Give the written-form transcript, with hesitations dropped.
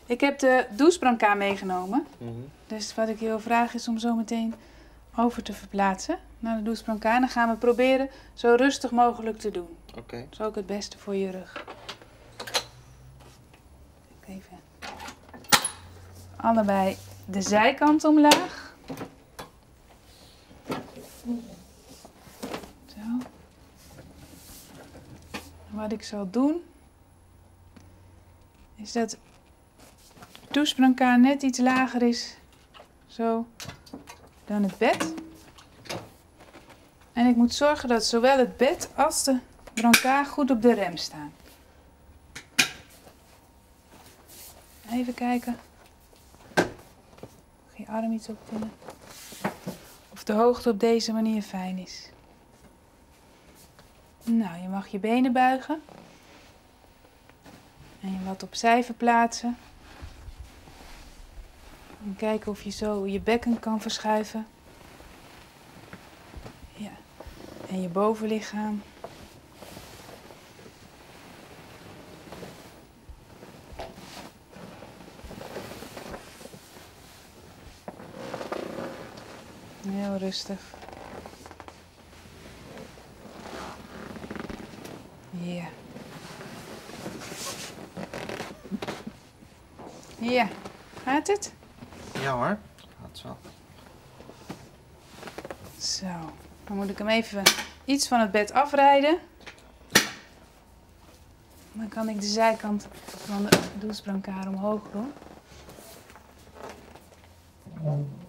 Ik heb de douchebrancard meegenomen. Mhm. Dus wat ik je wil vragen is om zo meteen over te verplaatsen naar de douchebrancard. En dan gaan we proberen zo rustig mogelijk te doen. Oké. Dat is ook het beste voor je rug. Even allebei de zijkant omlaag. Zo. En wat ik zal doen is dat de douchebrancard net iets lager is, zo, dan het bed. En ik moet zorgen dat zowel het bed als de brancard goed op de rem staan. Even kijken of je arm iets optillen. Of de hoogte op deze manier fijn is. Nou, je mag je benen buigen. En je wat opzij verplaatsen. En kijken of je zo je bekken kan verschuiven. Ja. En je bovenlichaam. Heel rustig. Ja. Ja, gaat het? Ja hoor, gaat wel. Zo, dan moet ik hem even iets van het bed afrijden. Dan kan ik de zijkant van de douchebrancard omhoog doen.